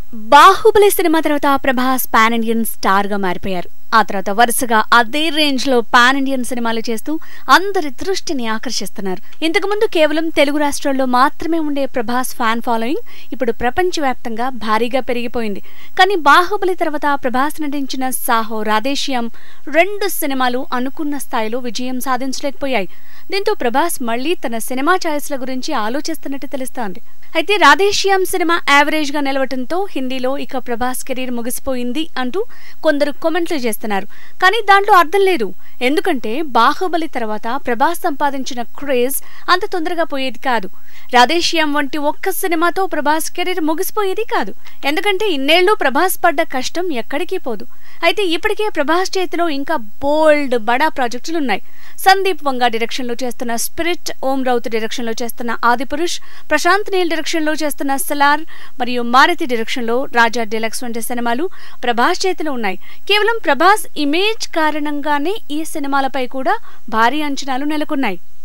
Baahubali cinema తర్వాత Prabhas pan Indian star గా మారిపోయారు. ఆ తర్వాత వరుసగా అదే రేంజ్ లో పాన్ ఇండియన్ సినిమాలు చేస్తూ అందరి దృష్టిని ఆకర్షిస్తున్నారు. ఇంతకుముందు కేవలం తెలుగు రాష్ట్రాల్లో మాత్రమే ఉండే ప్రభాస్ ఫ్యాన్ ఫాలోయింగ్ ఇప్పుడు ప్రపంచవ్యాప్తంగా భారీగా పెరిగిపోయింది. కానీ బాహుబలి తర్వాత ప్రభాస్ నటించిన సాహో, రాధేశ్యామ్ 2 సినిమాలు అనుకున్న స్థాయిలో విజయం సాధించలేకపోయాయి. దీంతో ప్రభాస్ మళ్లీ తన సినిమా ఛాయిస్ల గురించి ఆలోచిస్తున్నట్టు తెలుస్తోంది. అయితే రాధేశ్యామ్ సినిమా యావరేజ్ గా నిలవటంతో హిందీలో ఇక ప్రభాస్ కెరీర్ ముగిసిపోయింది అంటూ కొందరు కామెంట్లు చేస్తున్నారు. కానీ దాంట్లో అర్థం లేదు. ఎందుకంటే బాహుబలి తర్వాత ప్రభాస్ సంపాదించిన క్రేజ్ అంత తొందరగా పోయేది కాదు. రాధేశ్యామ్ వంటి ఒక్క సినిమాతో ప్రభాస్ కెరీర్ ముగిసిపోయేది కాదు. ఎందుకంటే ఇన్నేళ్లు ప్రభాస్ పడ్డ కష్టం ఎక్కడికి పోదు. అయితే ఇప్పటికే ప్రభాస్ చేతిలో ఇంకా బోల్డ్ బడా ప్రాజెక్టులున్నాయి. సందీప్ వంగా డైరెక్షన్ లో చేస్తున్న స్పిరిట్, ఓం రౌత్ డైరెక్షన్ లో చేస్తున్న ఆదిపురుష్, ప్రశాంత్ నీల్ డైరెక్షన్ లో చేస్తున్న సలార్ మరియు మారుతి డైరెక్షన్ లో రాజా డీలక్స్ వంటి సినిమాలు ప్రభాస్ చేతిలో ఉన్నాయి. కేవలం ప్రభాస్ ఇమేజ్ కారణంగానే ఈ సినిమాలపై కూడా భారీ అంచనాలు నెలకొన్నాయి.